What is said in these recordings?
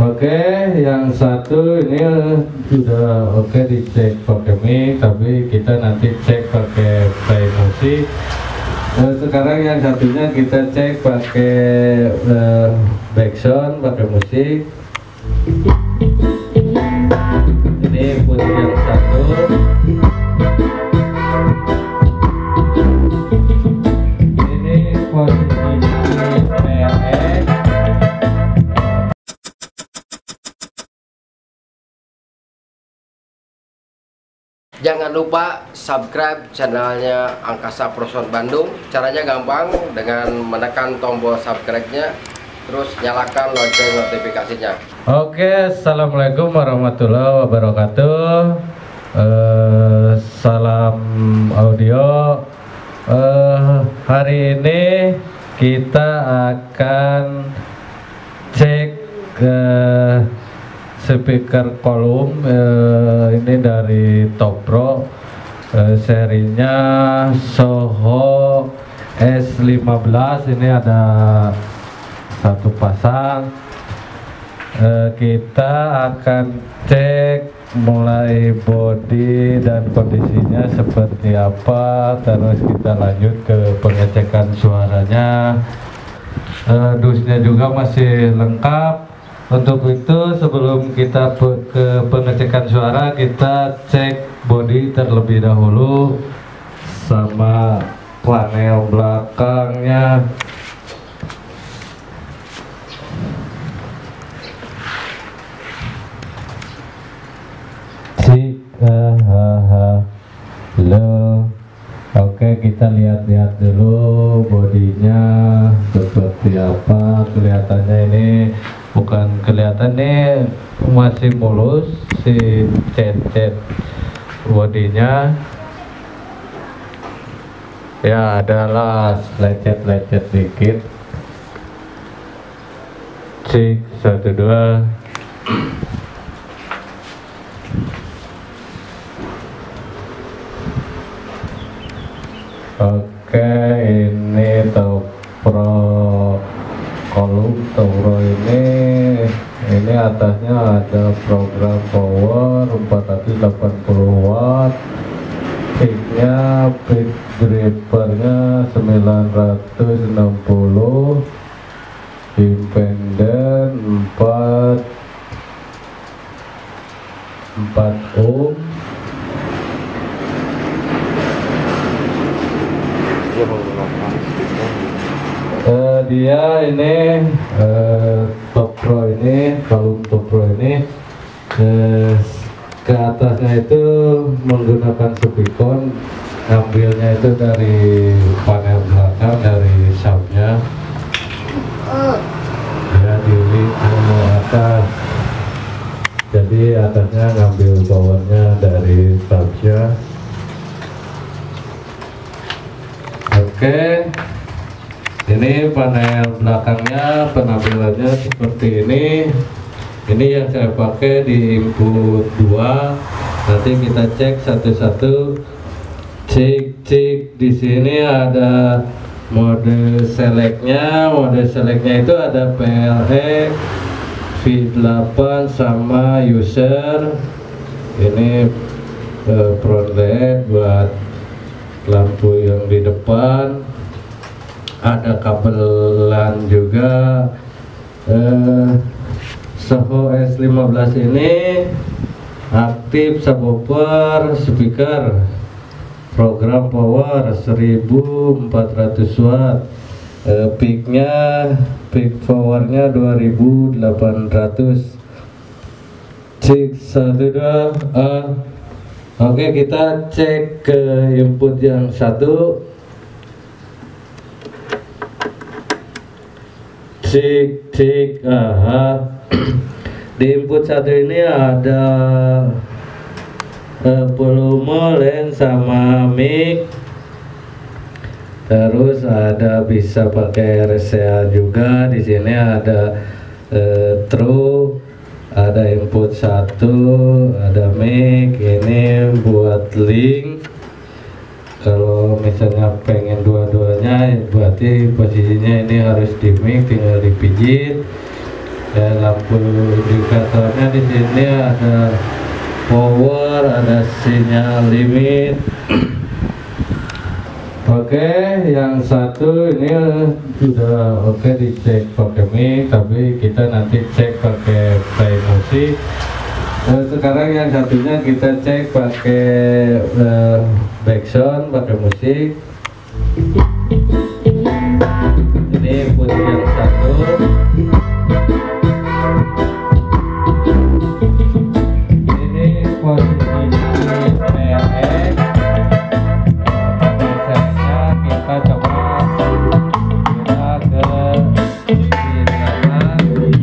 Oke, yang satu ini sudah oke dicek pakai mic, tapi kita nanti cek pakai play musik. Sekarang yang satunya kita cek pakai backsound, pakai musik. Ini putih yang satu. Ini posisi PLS. Jangan lupa subscribe channelnya Angkasa Pro Sound Bandung. Caranya gampang, dengan menekan tombol subscribe-nya, terus nyalakan lonceng notifikasinya. Oke, assalamualaikum warahmatullahi wabarakatuh. Salam audio. Hari ini kita akan cek speaker kolom ini dari Topro, serinya Soho S15. Ini ada satu pasang. Kita akan cek mulai body dan kondisinya seperti apa, terus kita lanjut ke pengecekan suaranya. Dusnya juga masih lengkap. Untuk itu sebelum kita ke pengecekan suara, kita cek body terlebih dahulu sama panel belakangnya. Halo. Oke, kita lihat-lihat dulu bodinya seperti apa. Kelihatannya ini bukan kelihatan nih, masih mulus si cat bodinya. Ya, adalah lecet-lecet dikit. Cek 1 2. Oke, ini Topro kolom Topro ini atasnya ada program power 480 watt, peaknya peak drivernya 960, impenden 4 ohm. Dia ini Topro ini, kolom Topro ini ke atasnya itu menggunakan speaker, ngambilnya itu dari panel belakang, dari subnya. Ya, diri ke atas, jadi atasnya ngambil powernya dari subnya. Oke, ini panel belakangnya, penampilannya seperti ini. Ini yang saya pakai di input 2. Nanti kita cek satu-satu. Cek di sini ada mode selectnya. Mode selectnya itu ada PLE, V8 sama user. Ini front LED buat lampu yang di depan. Ada kabelan juga. Soho S15 ini aktif subwoofer, speaker, program power 1400 watt, peaknya, peak powernya 2800. Cek 1 2. Oke, kita cek ke input yang satu. Cek. Di input satu ini ada volume, lens sama mic. Terus ada bisa pakai RCA juga. Di sini ada true, ada input satu, ada mic. Ini buat link. Kalau misalnya pengen dua-duanya, berarti posisinya ini harus di mic, tinggal dipijit. Ya, lampu indikatornya di sini ada power, ada sinyal limit. Oke, yang satu ini sudah oke dicek pakai mic, tapi kita nanti cek pakai play musik. Sekarang yang satunya kita cek pakai backsound, pakai musik. Ini input yang satu. Ini posisi PLX. Biasanya kita coba ke sisi kanan.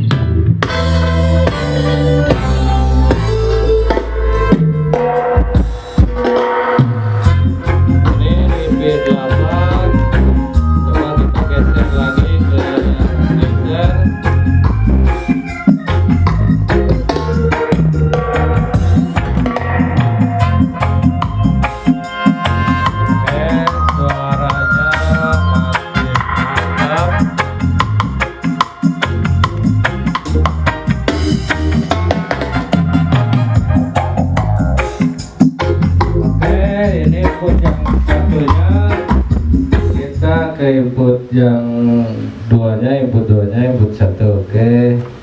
Input yang duanya, input satu, oke.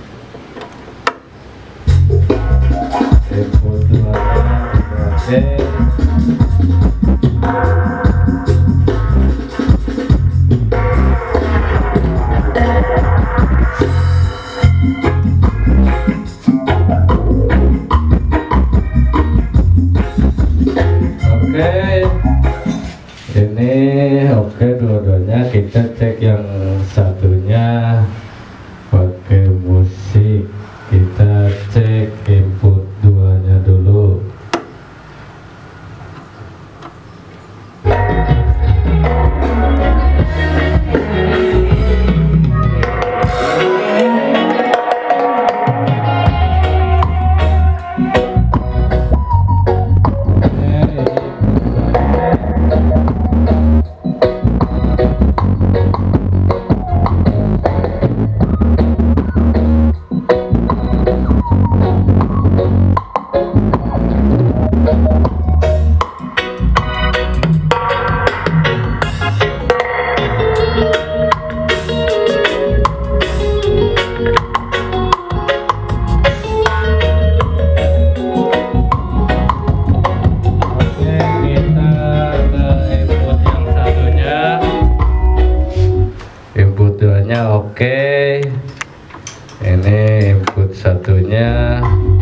Input duanya, oke. Ini oke, dua-duanya. Kita cek yang satunya pakai musik. Kita cek input duanya dulu. Oke, ini input satunya.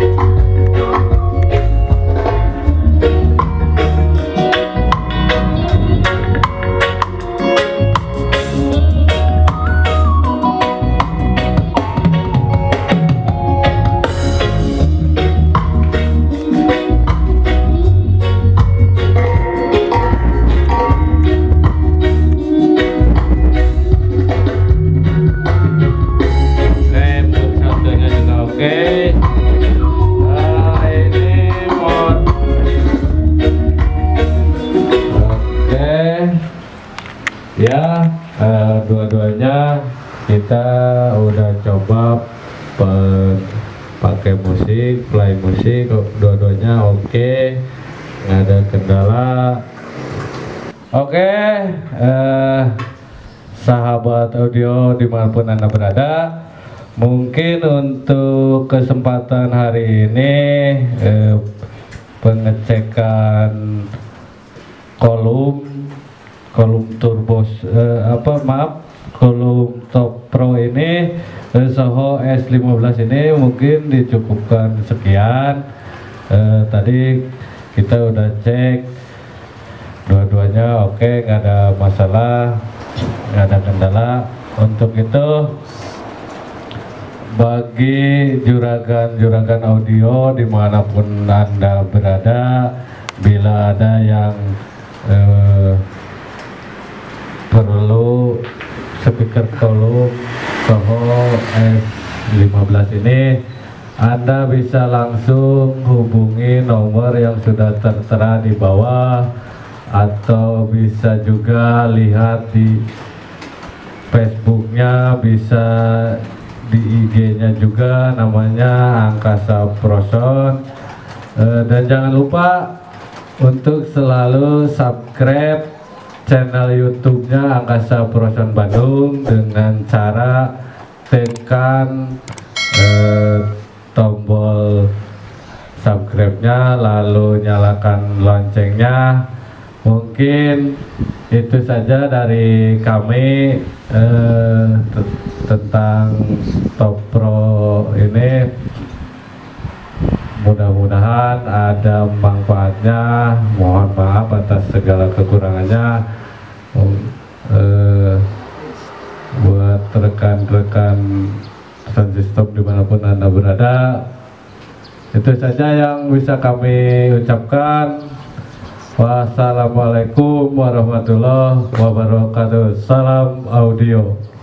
Ya, dua-duanya kita udah coba pakai musik, play musik, dua-duanya oke, nggak ada kendala. Oke, sahabat audio dimanapun Anda berada, mungkin untuk kesempatan hari ini pengecekan kolom turbo kolom top pro ini Soho S15 ini mungkin dicukupkan sekian. Tadi kita udah cek dua-duanya oke, nggak ada masalah, nggak ada kendala. Untuk itu, bagi juragan audio dimanapun Anda berada, bila ada yang perlu speaker kolom Soho S15 ini, Anda bisa langsung hubungi nomor yang sudah tertera di bawah, atau bisa juga lihat di Facebooknya, bisa di IG-nya juga namanya Angkasa Proson. Dan jangan lupa untuk selalu subscribe channel YouTube-nya Angkasa Proson Bandung dengan cara tekan tombol subscribe-nya, lalu nyalakan loncengnya. Mungkin itu saja dari kami tentang Top Pro ini. Mudah-mudahan ada manfaatnya. Mohon maaf atas segala kekurangannya. Buat rekan-rekan Transistop dimanapun Anda berada, itu saja yang bisa kami ucapkan. Wassalamualaikum warahmatullahi wabarakatuh. Salam audio.